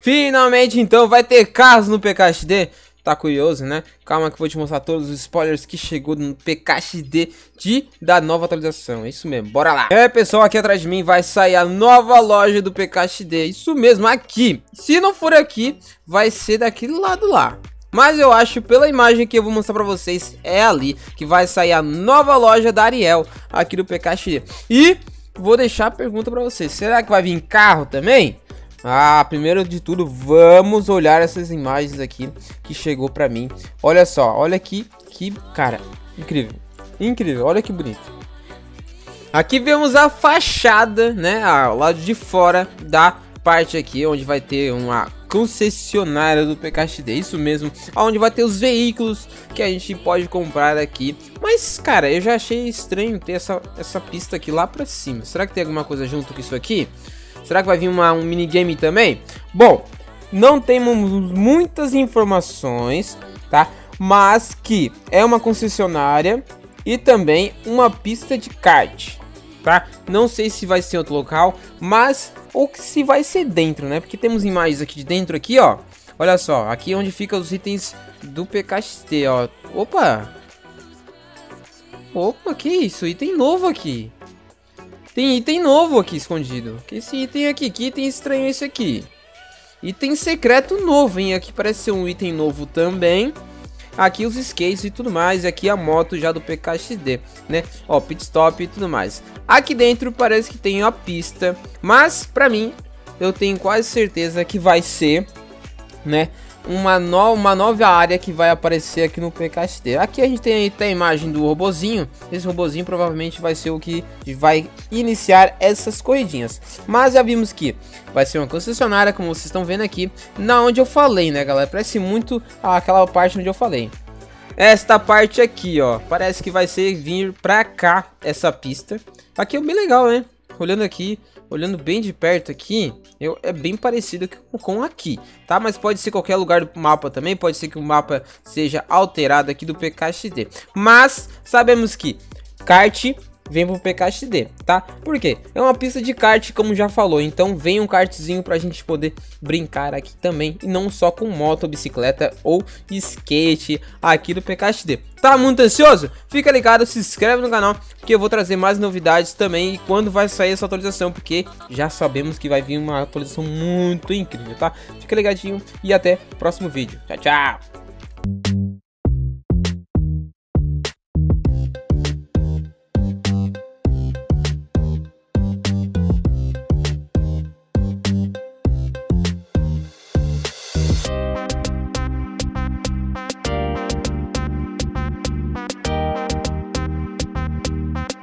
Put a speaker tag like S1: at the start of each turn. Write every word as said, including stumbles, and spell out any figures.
S1: Finalmente, então, vai ter carros no P K X D. Tá curioso, né? Calma que eu vou te mostrar todos os spoilers que chegou no P K X D de, da nova atualização. É isso mesmo, bora lá. É, pessoal, aqui atrás de mim vai sair a nova loja do P K X D. Isso mesmo, aqui. Se não for aqui, vai ser daquele lado lá. Mas eu acho, pela imagem que eu vou mostrar pra vocês, é ali que vai sair a nova loja da Ariel aqui do P K X D. E vou deixar a pergunta pra vocês. Será que vai vir carro também? Ah, primeiro de tudo, vamos olhar essas imagens aqui que chegou pra mim. Olha só, olha aqui, que cara, incrível, incrível, olha que bonito. Aqui vemos a fachada, né, ao lado de fora da parte aqui, onde vai ter uma concessionária do P K X D, isso mesmo, onde vai ter os veículos que a gente pode comprar aqui. Mas, cara, eu já achei estranho ter essa, essa pista aqui lá pra cima. Será que tem alguma coisa junto com isso aqui? Será que vai vir uma, um minigame também? Bom, não temos muitas informações, tá? Mas que é uma concessionária e também uma pista de kart, tá? Não sei se vai ser outro local, mas ou se vai ser dentro, né? Porque temos imagens aqui de dentro aqui, ó. Olha só, aqui é onde ficam os itens do P K X D, ó. Opa! Opa, que isso? Item novo aqui. Tem item novo aqui escondido. Que esse item aqui? Que item estranho é esse aqui? Item secreto novo, hein? Aqui parece ser um item novo também. Aqui os skates e tudo mais. E aqui a moto já do P K X D, né? Ó, pit stop e tudo mais. Aqui dentro parece que tem a pista. Mas, pra mim, eu tenho quase certeza que vai ser, né? Uma, no, uma nova área que vai aparecer aqui no P K X D. Aqui a gente tem a imagem do robozinho. Esse robozinho provavelmente vai ser o que vai iniciar essas corridinhas. Mas já vimos que vai ser uma concessionária, como vocês estão vendo aqui, na onde eu falei, né, galera? Parece muito aquela parte onde eu falei. Esta parte aqui, ó, parece que vai ser vir pra cá essa pista. Aqui é bem legal, né? Olhando aqui, olhando bem de perto aqui, eu, é bem parecido com, com aqui, tá? Mas pode ser qualquer lugar do mapa também, pode ser que o mapa seja alterado aqui do P K X D. Mas sabemos que kart vem pro P K X D, tá? Por quê? É uma pista de kart, como já falou, então vem um kartzinho pra gente poder brincar aqui também, e não só com moto, bicicleta ou skate aqui do P K X D. Tá muito ansioso? Fica ligado, se inscreve no canal, que eu vou trazer mais novidades também e quando vai sair essa atualização, porque já sabemos que vai vir uma atualização muito incrível, tá? Fica ligadinho e até o próximo vídeo. Tchau, tchau!